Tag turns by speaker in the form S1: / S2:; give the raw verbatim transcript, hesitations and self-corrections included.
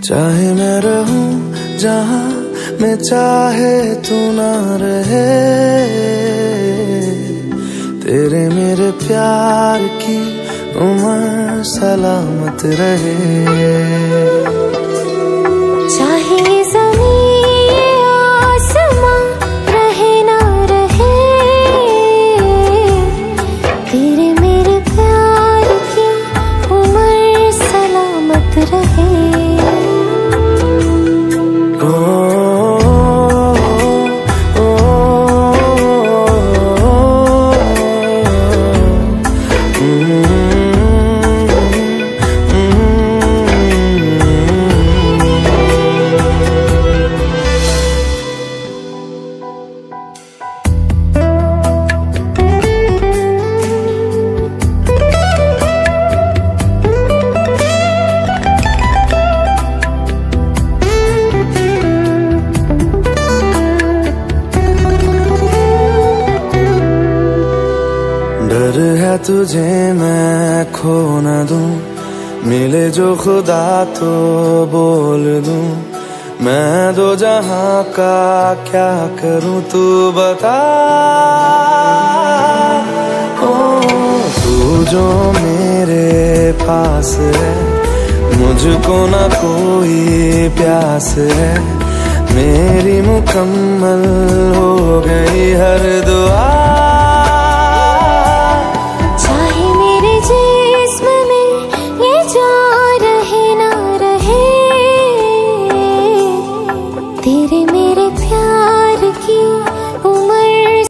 S1: चाहे मैं रहूं जहां मैं चाहे तू ना रहे, तेरे मेरे प्यार की उम्र सलामत रहे।
S2: चाहे ज़मीन आसमां रहे ना रहे, तेरे मेरे प्यार की उम्र सलामत रहे।
S1: डर है तुझे मैं खो न दूं, मिले जो खुदा तो बोल दूं। मैं दो जहां का क्या करूं तू बता। ओ तू जो मेरे पास है, मुझको ना कोई प्यास है। मेरी मुकम्मल हो गई हर दुआ।